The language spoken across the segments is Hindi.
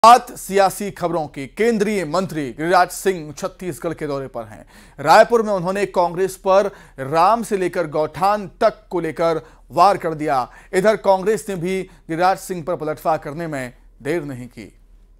बात सियासी खबरों की। केंद्रीय मंत्री गिरिराज सिंह छत्तीसगढ़ के दौरे पर हैं। रायपुर में उन्होंने कांग्रेस पर राम से लेकर गौठान तक को लेकर वार कर दिया। इधर कांग्रेस ने भी गिरिराज सिंह पर पलटवार करने में देर नहीं की।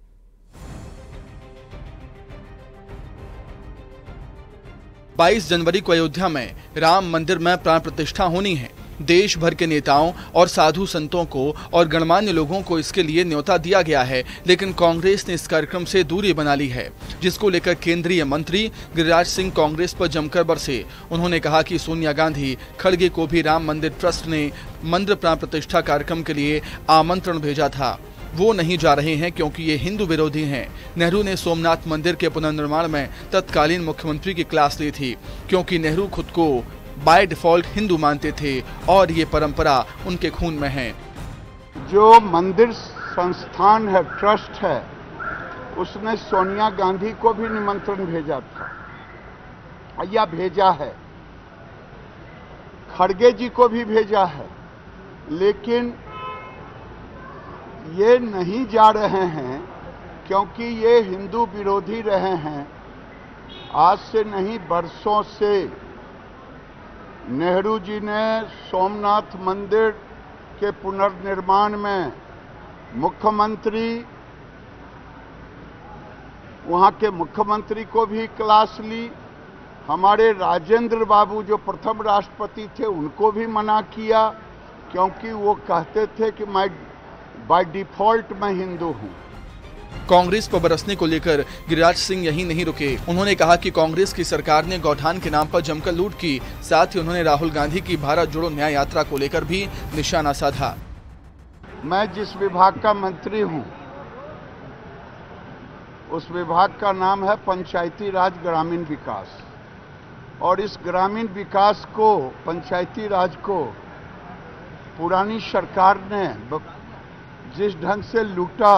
बाईस जनवरी को अयोध्या में राम मंदिर में प्राण प्रतिष्ठा होनी है। देश भर के नेताओं और साधु संतों को और गणमान्य लोगों को इसके लिए न्योता दिया गया है, लेकिन कांग्रेस ने इस कार्यक्रम से दूरी बना ली है, जिसको लेकर केंद्रीय मंत्री गिरिराज सिंह कांग्रेस पर जमकर बरसे। उन्होंने कहा कि सोनिया गांधी, खड़गे को भी राम मंदिर ट्रस्ट ने मंदिर प्राण प्रतिष्ठा कार्यक्रम के लिए आमंत्रण भेजा था। वो नहीं जा रहे हैं क्योंकि ये हिंदू विरोधी हैं। नेहरू ने सोमनाथ मंदिर के पुनर्निर्माण में तत्कालीन मुख्यमंत्री की क्लास ली थी, क्योंकि नेहरू खुद को बाय डिफॉल्ट हिंदू मानते थे और ये परंपरा उनके खून में है। जो मंदिर संस्थान है, ट्रस्ट है, उसने सोनिया गांधी को भी निमंत्रण भेजा था या भेजा है, खड़गे जी को भी भेजा है, लेकिन ये नहीं जा रहे हैं क्योंकि ये हिंदू विरोधी रहे हैं। आज से नहीं, बरसों से नेहरू जी ने सोमनाथ मंदिर के पुनर्निर्माण में मुख्यमंत्री, वहां के मुख्यमंत्री को भी क्लास ली। हमारे राजेंद्र बाबू जो प्रथम राष्ट्रपति थे उनको भी मना किया, क्योंकि वो कहते थे कि मैं बाय डिफॉल्ट मैं हिंदू हूं। कांग्रेस पर बरसने को लेकर गिरिराज सिंह यहीं नहीं रुके। उन्होंने कहा कि कांग्रेस की सरकार ने गौठान के नाम पर जमकर लूट की। साथ ही उन्होंने राहुल गांधी की भारत जोड़ो न्याय यात्रा को लेकर भी निशाना साधा। मैं जिस विभाग का मंत्री हूं, उस विभाग का नाम है पंचायती राज ग्रामीण विकास, और इस ग्रामीण विकास को, पंचायती राज को पुरानी सरकार ने जिस ढंग से लूटा,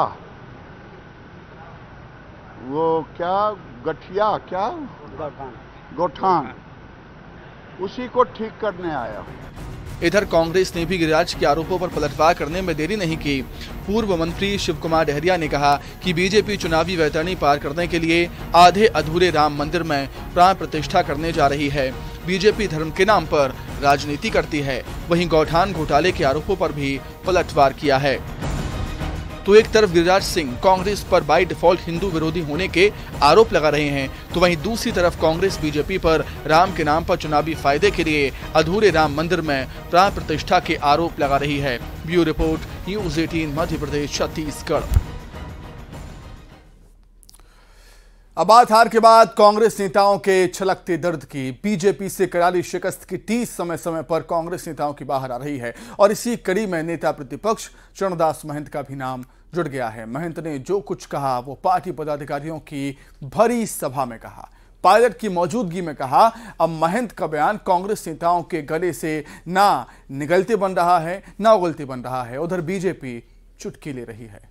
वो क्या गठिया, क्या गौठान, उसी को ठीक करने आया। इधर कांग्रेस ने भी गिरिराज के आरोपों पर पलटवार करने में देरी नहीं की। पूर्व मंत्री शिव कुमार डहरिया ने कहा कि बीजेपी चुनावी वैतरणी पार करने के लिए आधे अधूरे राम मंदिर में प्राण प्रतिष्ठा करने जा रही है। बीजेपी धर्म के नाम पर राजनीति करती है, वहीं गौठान घोटाले के आरोपों पर भी पलटवार किया है। तो एक तरफ गिरिराज सिंह कांग्रेस पर बाय डिफॉल्ट हिंदू विरोधी होने के आरोप लगा रहे हैं, तो वहीं दूसरी तरफ कांग्रेस बीजेपी पर राम के नाम पर चुनावी फायदे के लिए अधूरे राम मंदिर में प्राण प्रतिष्ठा के आरोप लगा रही है। Bureau report, news 18 Madhya Pradesh Chhattisgarh. अब बात हार के बाद कांग्रेस नेताओं के छलकते दर्द की। बीजेपी से करारी शिकस्त की टीस समय समय पर कांग्रेस नेताओं की बाहर आ रही है, और इसी कड़ी में नेता प्रतिपक्ष चरणदास महंत का भी नाम जुड़ गया है। महंत ने जो कुछ कहा वो पार्टी पदाधिकारियों की भरी सभा में कहा, पायलट की मौजूदगी में कहा। अब महंत का बयान कांग्रेस नेताओं के गले से ना निगलते बन रहा है, ना उगलते बन रहा है। उधर बीजेपी चुटकी ले रही है।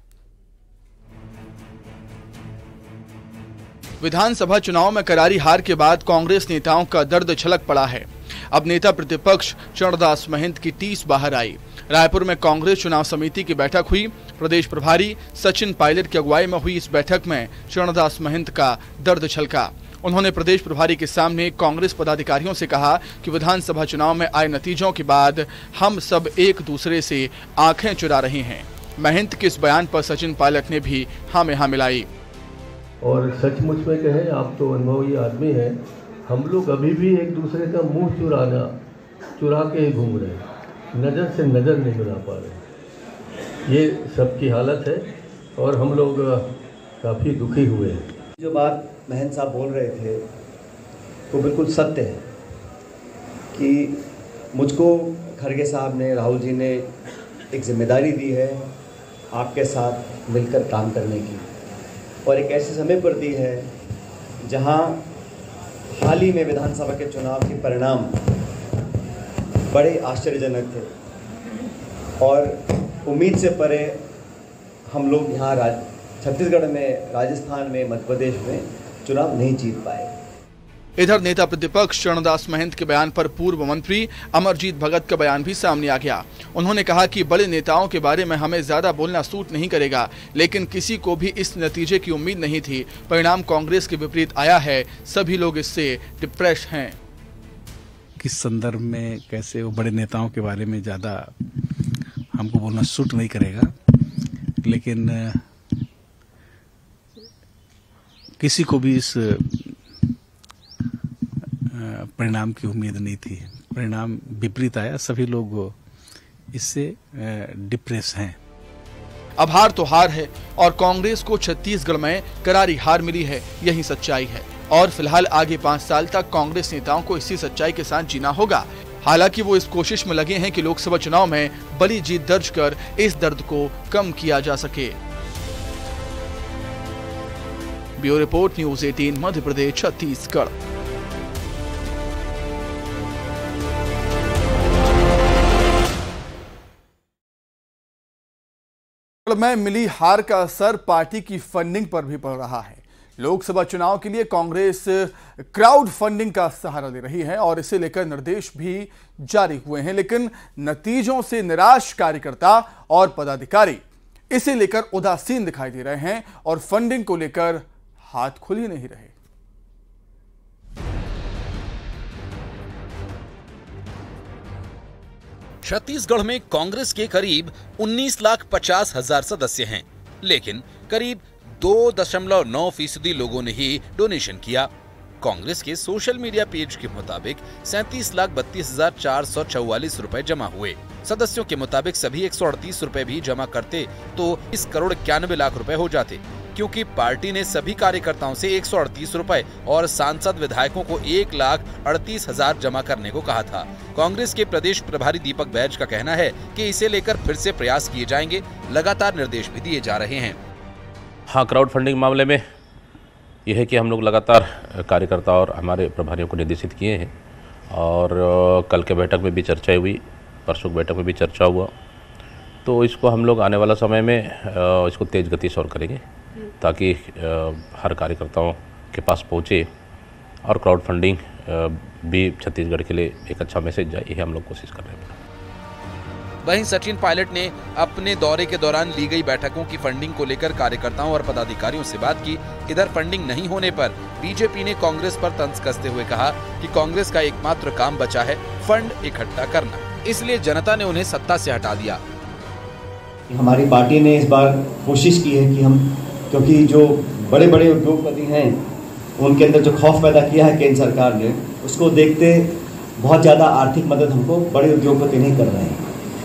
विधानसभा चुनाव में करारी हार के बाद कांग्रेस नेताओं का दर्द छलक पड़ा है। अब नेता प्रतिपक्ष चरणदास महंत की टीस बाहर आई। रायपुर में कांग्रेस चुनाव समिति की बैठक हुई। प्रदेश प्रभारी सचिन पायलट की अगुवाई में हुई इस बैठक में चरणदास महंत का दर्द छलका। उन्होंने प्रदेश प्रभारी के सामने कांग्रेस पदाधिकारियों से कहा कि विधानसभा चुनाव में आए नतीजों के बाद हम सब एक दूसरे से आंखें चुरा रहे हैं। महंत के इस बयान पर सचिन पायलट ने भी हाँ में हाँ मिलाई। और सचमुच में कहें, आप तो अनुभवी आदमी हैं, हम लोग अभी भी एक दूसरे का मुंह चुरा के ही घूम रहे हैं, नज़र से नज़र नहीं मिला पा रहे। ये सबकी हालत है और हम लोग काफ़ी दुखी हुए हैं। जो बात महंत साहब बोल रहे थे वो बिल्कुल सत्य है कि मुझको खड़गे साहब ने, राहुल जी ने एक जिम्मेदारी दी है आपके साथ मिलकर काम करने की, और एक ऐसे समय पर दी है जहां हाल ही में विधानसभा के चुनाव के परिणाम बड़े आश्चर्यजनक थे और उम्मीद से परे हम लोग यहाँ छत्तीसगढ़ में, राजस्थान में, मध्य प्रदेश में चुनाव नहीं जीत पाए। इधर नेता प्रतिपक्ष चरणदास महंत के बयान पर पूर्व मंत्री अमरजीत भगत का बयान भी सामने आ गया। उन्होंने कहा कि बड़े नेताओं के बारे में हमें ज्यादा बोलना सूट नहीं करेगा, लेकिन किसी को भी इस नतीजे की उम्मीद नहीं थी। परिणाम कांग्रेस के विपरीत आया है, सभी लोग इससे डिप्रेस हैं। किस संदर्भ में कैसे वो बड़े नेताओं के बारे में ज़्यादा हमको बोलना सूट नहीं करेगा, लेकिन किसी को भी इस परिणाम की उम्मीद नहीं थी। परिणाम विपरीत आया, सभी लोग इससे डिप्रेस हैं। अब हार तो हार है और कांग्रेस को छत्तीसगढ़ में करारी हार मिली है, यही सच्चाई है। और फिलहाल आगे 5 साल तक कांग्रेस नेताओं को इसी सच्चाई के साथ जीना होगा। हालांकि वो इस कोशिश में लगे हैं कि लोकसभा चुनाव में बड़ी जीत दर्ज कर इस दर्द को कम किया जा सके। Bureau report, news 18 Madhya Pradesh Chhattisgarh. में मिली हार का असर पार्टी की फंडिंग पर भी पड़ रहा है। लोकसभा चुनाव के लिए कांग्रेस क्राउड फंडिंग का सहारा ले रही है और इसे लेकर निर्देश भी जारी हुए हैं, लेकिन नतीजों से निराश कार्यकर्ता और पदाधिकारी इसे लेकर उदासीन दिखाई दे रहे हैं और फंडिंग को लेकर हाथ खुल ही नहीं रहे। छत्तीसगढ़ में कांग्रेस के करीब 19,50,000 सदस्य हैं, लेकिन करीब 2.9% लोगों ने ही डोनेशन किया। कांग्रेस के सोशल मीडिया पेज के मुताबिक 37,32,444 रुपए जमा हुए। सदस्यों के मुताबिक सभी 138 रुपए भी जमा करते तो 20,91,00,000 रुपए हो जाते, क्योंकि पार्टी ने सभी कार्यकर्ताओं से 138 रुपए और सांसद विधायकों को 1,38,000 जमा करने को कहा था। कांग्रेस के प्रदेश प्रभारी दीपक बैज का कहना है कि इसे लेकर फिर से प्रयास किए जाएंगे, लगातार निर्देश भी दिए जा रहे हैं। हाँ, क्राउड फंडिंग मामले में यह है कि हम लोग लगातार कार्यकर्ता और हमारे प्रभारियों को निर्देशित किए हैं और कल के बैठक में भी चर्चा हुई, परसों की बैठक में भी चर्चा हुआ, तो इसको हम लोग आने वाला समय में इसको तेज़ गति से और करेंगे ताकि हर कार्यकर्ताओं के पास पहुँचे और क्राउड फंडिंग भी छत्तीसगढ़ के लिए एक अच्छा मैसेज जाए, यही हम लोग कोशिश कर रहे हैं। वहीं सचिन पायलट ने अपने दौरे के दौरान ली गई बैठकों की फंडिंग को लेकर कार्यकर्ताओं और पदाधिकारियों से बात की। इधर फंडिंग नहीं होने पर बीजेपी ने कांग्रेस पर तंज कसते हुए कहा कि कांग्रेस का एकमात्र काम बचा है फंड इकट्ठा करना, इसलिए जनता ने उन्हें सत्ता से हटा दिया। हमारी पार्टी ने इस बार कोशिश की है कि हम, क्योंकि जो बड़े बड़े उद्योगपति हैं उनके अंदर जो खौफ पैदा किया है केंद्र सरकार ने, उसको देखते बहुत ज़्यादा आर्थिक मदद हमको बड़े उद्योगपति नहीं कर रहे हैं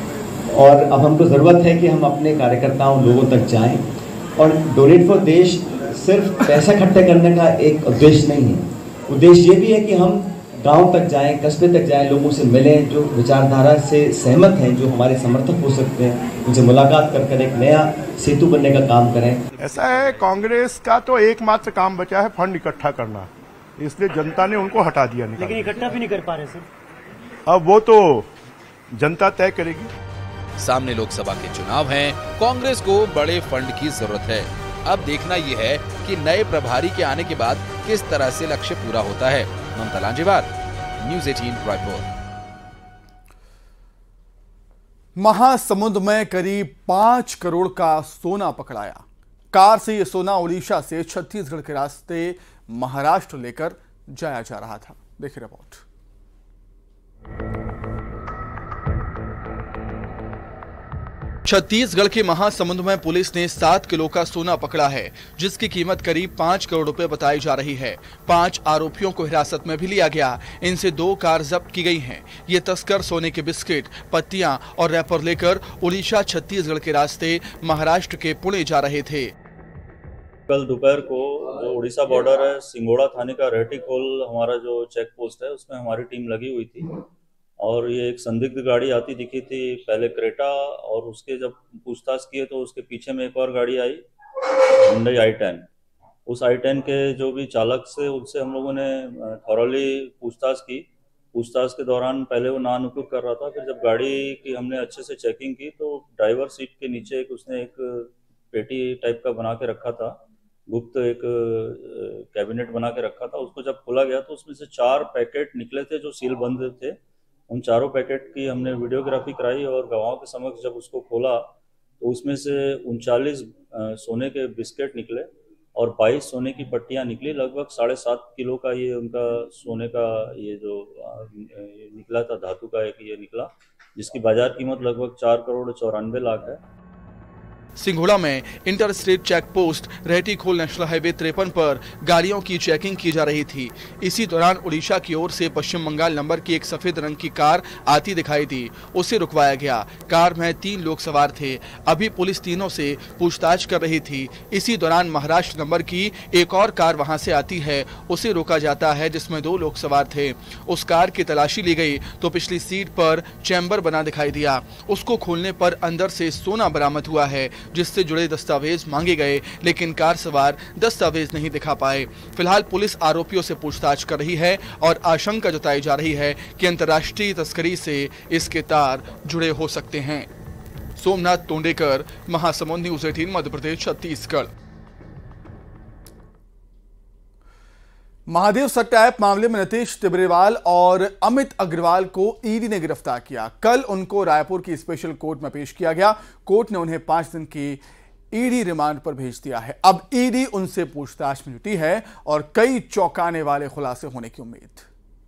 और अब हमको ज़रूरत है कि हम अपने कार्यकर्ताओं लोगों तक जाएं। और डोनेट फॉर देश सिर्फ पैसा इकट्ठा करने का एक उद्देश्य नहीं है, उद्देश्य ये भी है कि हम गांव तक जाएं, कस्बे तक जाएं, लोगों से मिलें जो विचारधारा से सहमत हैं, जो हमारे समर्थक हो सकते हैं, उनसे मुलाकात कर एक नया सेतु बनने का काम करें। ऐसा है, कांग्रेस का तो एकमात्र काम बचा है फंड इकट्ठा करना, इसलिए जनता ने उनको हटा दिया। लेकिन इकट्ठा भी नहीं कर पा रहे सर। अब वो तो जनता तय करेगी। सामने लोकसभा के चुनाव हैं, कांग्रेस को बड़े फंड की जरूरत है। अब देखना यह है कि नए प्रभारी के आने के बाद किस तरह से लक्ष्य पूरा होता है। ममता लांजेवार, न्यूज़ 18 रायपुर। महासमुंद में करीब 5 करोड़ का सोना पकड़ाया। कार से यह सोना ओडिशा से छत्तीसगढ़ के रास्ते महाराष्ट्र लेकर जाया जा रहा था। देखिए रिपोर्ट। छत्तीसगढ़ के महासमुंद में पुलिस ने 7 किलो का सोना पकड़ा है, जिसकी कीमत करीब 5 करोड़ रुपए बताई जा रही है। 5 आरोपियों को हिरासत में भी लिया गया। इनसे 2 कार जब्त की गई हैं। ये तस्कर सोने के बिस्किट, पत्तियां और रैपर लेकर उड़ीसा छत्तीसगढ़ के रास्ते महाराष्ट्र के पुणे जा रहे थे। कल दोपहर को जो उड़ीसा बॉर्डर है, सिंगोड़ा थाने का रेटिकोल हमारा जो चेक पोस्ट है, उसमें हमारी टीम लगी हुई थी और ये एक संदिग्ध गाड़ी आती दिखी थी, पहले क्रेटा, और उसके जब पूछताछ किए तो उसके पीछे में एक और गाड़ी आई, हुंडई i10। उस i10 के जो भी चालक से, उनसे हम लोगों ने थॉरली पूछताछ की। पूछताछ के दौरान पहले वो नानुकुर कर रहा था, फिर जब गाड़ी की हमने अच्छे से चेकिंग की तो ड्राइवर सीट के नीचे उसने एक पेटी टाइप का बना के रखा था, गुप्त एक कैबिनेट बना के रखा था। उसको जब खोला गया तो उसमें से 4 पैकेट निकले थे जो सील बंद थे। उन चारों पैकेट की हमने वीडियोग्राफी कराई और गवाहों के समक्ष जब उसको खोला तो उसमें से 39 सोने के बिस्किट निकले और 22 सोने की पट्टियां निकली। लगभग 7.5 किलो का ये उनका सोने का ये जो निकला था, धातु का एक ये निकला, जिसकी बाजार कीमत लगभग 4,94,00,000 है। सिंघोड़ा में inter state check post Rehtikhol national highway 53 पर गाड़ियों की चेकिंग की जा रही थी। इसी दौरान उड़ीसा की ओर से पश्चिम बंगाल नंबर की एक सफेद रंग की कार आती दिखाई दी। उसे रुकवाया गया। कार में 3 लोग सवार थे। अभी पुलिस तीनों से पूछताछ कर रही थी। इसी दौरान महाराष्ट्र नंबर की एक और कार वहां से आती है। उसे रोका जाता है जिसमें 2 लोग सवार थे। उस कार की तलाशी ली गई तो पिछली सीट पर चैम्बर बना दिखाई दिया। उसको खोलने पर अंदर से सोना बरामद हुआ है, जिससे जुड़े दस्तावेज मांगे गए, लेकिन कार सवार दस्तावेज नहीं दिखा पाए। फिलहाल पुलिस आरोपियों से पूछताछ कर रही है और आशंका जताई जा रही है कि अंतर्राष्ट्रीय तस्करी से इसके तार जुड़े हो सकते हैं। सोमनाथ तोंडेकर, महासमुंद न्यूज़ 18 मध्य प्रदेश छत्तीसगढ़। महादेव सट्टा ऐप मामले में नीतीश तिब्रेवाल और अमित अग्रवाल को ईडी ने गिरफ्तार किया। कल उनको रायपुर की स्पेशल कोर्ट में पेश किया गया। कोर्ट ने उन्हें 5 दिन की ईडी रिमांड पर भेज दिया है। अब ईडी उनसे पूछताछ में जुटी है और कई चौंकाने वाले खुलासे होने की उम्मीद।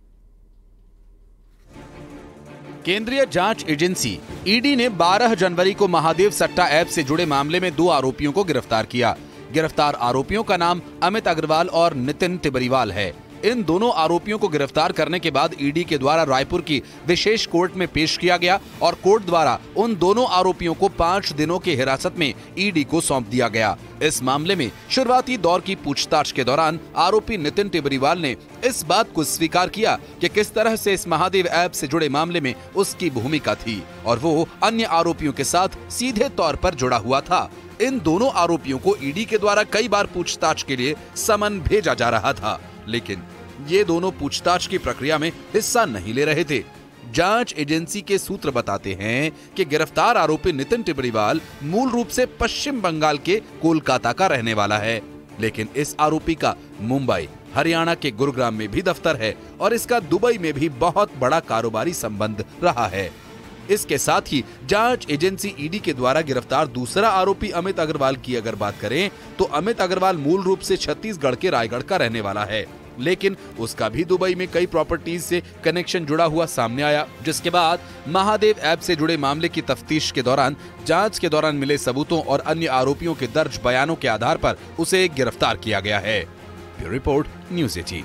केंद्रीय जांच एजेंसी ईडी ने 12 जनवरी को महादेव सट्टा ऐप से जुड़े मामले में 2 आरोपियों को गिरफ्तार किया। गिरफ्तार आरोपियों का नाम अमित अग्रवाल और नितिन तिब्रेवाल है। इन दोनों आरोपियों को गिरफ्तार करने के बाद ईडी के द्वारा रायपुर की विशेष कोर्ट में पेश किया गया और कोर्ट द्वारा उन दोनों आरोपियों को 5 दिनों की हिरासत में ईडी को सौंप दिया गया। इस मामले में शुरुआती दौर की पूछताछ के दौरान आरोपी नितिन तिब्रेवाल ने इस बात को स्वीकार किया कि किस तरह से इस महादेव ऐप से जुड़े मामले में उसकी भूमिका थी और वो अन्य आरोपियों के साथ सीधे तौर पर जुड़ा हुआ था। इन दोनों आरोपियों को ईडी के द्वारा कई बार पूछताछ के लिए समन भेजा जा रहा था, लेकिन ये दोनों पूछताछ की प्रक्रिया में हिस्सा नहीं ले रहे थे। जांच एजेंसी के सूत्र बताते हैं कि गिरफ्तार आरोपी नितिन तिब्रेवाल मूल रूप से पश्चिम बंगाल के कोलकाता का रहने वाला है, लेकिन इस आरोपी का मुंबई, हरियाणा के गुरुग्राम में भी दफ्तर है और इसका दुबई में भी बहुत बड़ा कारोबारी संबंध रहा है। इसके साथ ही जांच एजेंसी ईडी के द्वारा गिरफ्तार दूसरा आरोपी अमित अग्रवाल की अगर बात करें तो अमित अग्रवाल मूल रूप से छत्तीसगढ़ के रायगढ़ का रहने वाला है, लेकिन उसका भी दुबई में कई प्रॉपर्टीज से कनेक्शन जुड़ा हुआ सामने आया, जिसके बाद महादेव ऐप से जुड़े मामले की तफ्तीश के दौरान जांच के दौरान मिले सबूतों और अन्य आरोपियों के दर्ज बयानों के आधार पर उसे गिरफ्तार किया गया है। Bureau report, news 18।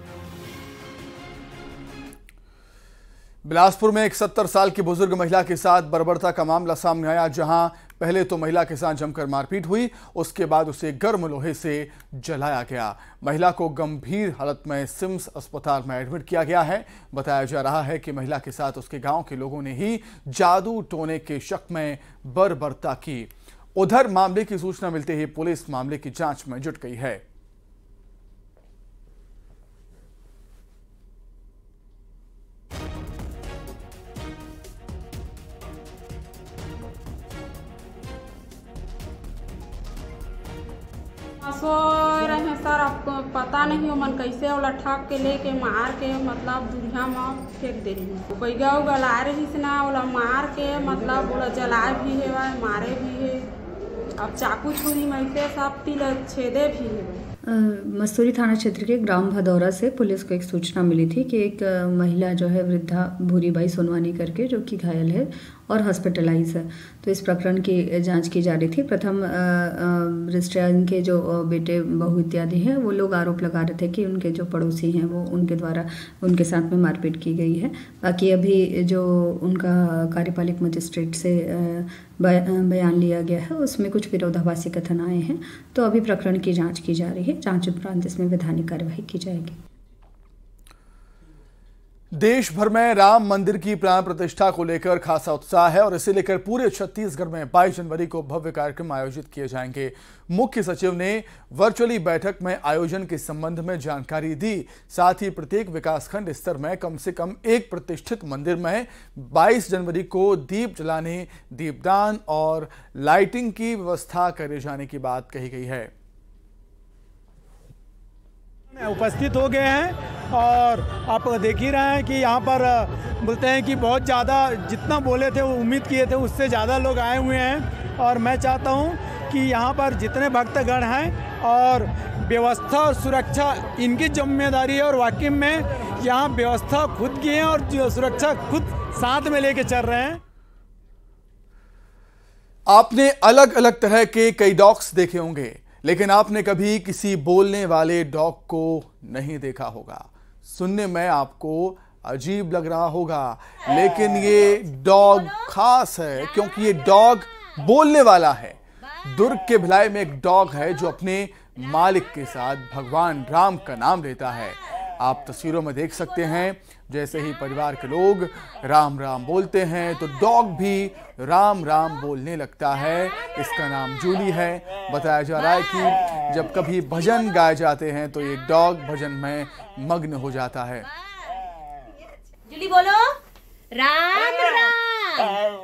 बिलासपुर में एक 70 साल की बुजुर्ग महिला के साथ बर्बरता का मामला सामने आया, जहां पहले तो महिला के साथ जमकर मारपीट हुई, उसके बाद उसे गर्म लोहे से जलाया गया। महिला को गंभीर हालत में सिम्स अस्पताल में एडमिट किया गया है। बताया जा रहा है कि महिला के साथ उसके गांव के लोगों ने ही जादू टोने के शक में बर्बरता की। उधर मामले की सूचना मिलते ही पुलिस मामले की जांच में जुट गई है। सो रहे सर, आपको पता नहीं हो मन कैसे वाला ठग के लेके मार के मतलब दुनिया में फेंक दे रही है। बैगा उगा ला रही से ना वाला मार के मतलब वाला जलाए भी है, मारे भी है, अब चाकू छुरी में से सब तिल छेदे भी है। मस्तूरी थाना क्षेत्र के ग्राम भदौरा से पुलिस को एक सूचना मिली थी कि एक महिला जो है वृद्धा भूरीबाई सोनवानी करके जो कि घायल है और हॉस्पिटलाइज है। तो इस प्रकरण की जांच की जा रही थी। प्रथम रिश्तेदार के जो बेटे बहू इत्यादि हैं वो लोग आरोप लगा रहे थे कि उनके जो पड़ोसी हैं वो उनके द्वारा उनके साथ में मारपीट की गई है। बाकी अभी जो उनका कार्यपालिक मजिस्ट्रेट से बयान लिया गया है उसमें कुछ विरोधाभासी कथन आए हैं, तो अभी प्रकरण की जांच की जा रही है। जांच उपरांत इसमें वैधानिक कार्यवाही की जाएगी। देश भर में राम मंदिर की प्राण प्रतिष्ठा को लेकर खासा उत्साह है और इसे लेकर पूरे छत्तीसगढ़ में 22 जनवरी को भव्य कार्यक्रम आयोजित किए जाएंगे। मुख्य सचिव ने वर्चुअली बैठक में आयोजन के संबंध में जानकारी दी। साथ ही प्रत्येक विकासखंड स्तर में कम से कम एक प्रतिष्ठित मंदिर में 22 जनवरी को दीप जलाने, दीपदान और लाइटिंग की व्यवस्था करे जाने की बात कही गई है। उपस्थित हो गए हैं और आप देख ही रहे हैं कि यहाँ पर बोलते हैं कि बहुत ज़्यादा जितना बोले थे वो उम्मीद किए थे उससे ज़्यादा लोग आए हुए हैं। और मैं चाहता हूँ कि यहाँ पर जितने भक्तगण हैं और व्यवस्था और सुरक्षा इनकी जिम्मेदारी है और वाकई में यहाँ व्यवस्था खुद की है और सुरक्षा खुद साथ में लेके चल रहे हैं। आपने अलग अलग तरह के कई डॉग्स देखे होंगे, लेकिन आपने कभी किसी बोलने वाले डॉग को नहीं देखा होगा। सुनने में आपको अजीब लग रहा होगा, लेकिन ये डॉग खास है क्योंकि ये डॉग बोलने वाला है। दुर्ग के भिलाई में एक डॉग है जो अपने मालिक के साथ भगवान राम का नाम लेता है। आप तस्वीरों में देख सकते हैं, जैसे ही परिवार के लोग राम राम बोलते हैं तो डॉग भी राम राम बोलने लगता है। इसका नाम जूली है। बताया जा रहा है कि जब कभी भजन गाए जाते हैं तो ये डॉग भजन में मग्न हो जाता है। जूली बोलो राम राम,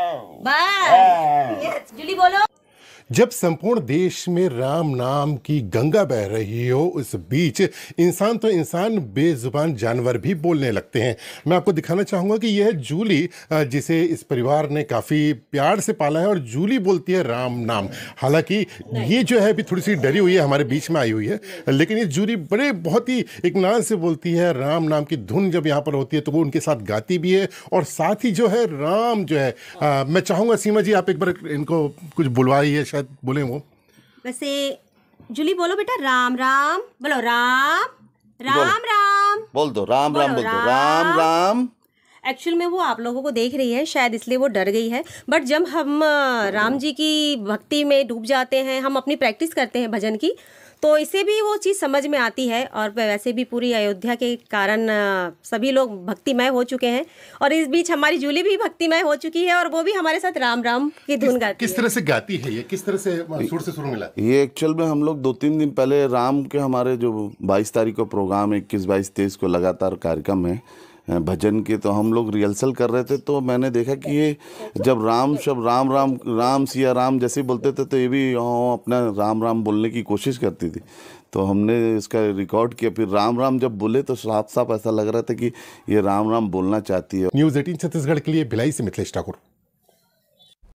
बस जूली बोलो। जब संपूर्ण देश में राम नाम की गंगा बह रही हो, उस बीच इंसान तो इंसान बेजुबान जानवर भी बोलने लगते हैं। मैं आपको दिखाना चाहूँगा कि यह जूली, जिसे इस परिवार ने काफ़ी प्यार से पाला है, और जूली बोलती है राम नाम। हालांकि ये जो है अभी थोड़ी सी डरी हुई है, हमारे बीच में आई हुई है, लेकिन ये जूली बहुत ही इत्मीनान से बोलती है। राम नाम की धुन जब यहाँ पर होती है तो वो उनके साथ गाती भी है, और साथ ही जो है राम जो है मैं चाहूँगा सीमा जी आप एक बार इनको कुछ बुलवाइए, बोले वो। वैसे जूली बोलो बेटा राम राम, बोलो राम राम राम, बोल दो राम राम, बोल दो राम राम। एक्चुअल में वो आप लोगों को देख रही है, शायद इसलिए वो डर गई है। बट जब हम राम जी की भक्ति में डूब जाते हैं, हम अपनी प्रैक्टिस करते हैं भजन की, तो इसे भी वो चीज़ समझ में आती है। और वैसे भी पूरी अयोध्या के कारण सभी लोग भक्तिमय हो चुके हैं, और इस बीच हमारी जूली भी भक्तिमय हो चुकी है, और वो भी हमारे साथ राम राम की धुन गाती है। किस तरह से गाती है ये, किस तरह से सुर से शुरू मिला? ये एक्चुअल में हम लोग 2-3 दिन पहले राम के हमारे जो 22 तारीख को प्रोग्राम 21, 22, 23 को लगातार कार्यक्रम है भजन के, तो हम लोग रिहर्सल कर रहे थे, तो मैंने देखा कि ये जब राम शब्द राम राम राम सिया राम जैसे बोलते थे तो ये भी अपना राम राम बोलने की कोशिश करती थी। तो हमने इसका रिकॉर्ड किया, फिर राम राम जब बोले तो साफ साफ ऐसा लग रहा था कि ये राम राम बोलना चाहती है। न्यूज़ 18 छत्तीसगढ़ के लिए भिलाई से मिथिलेश ठाकुर।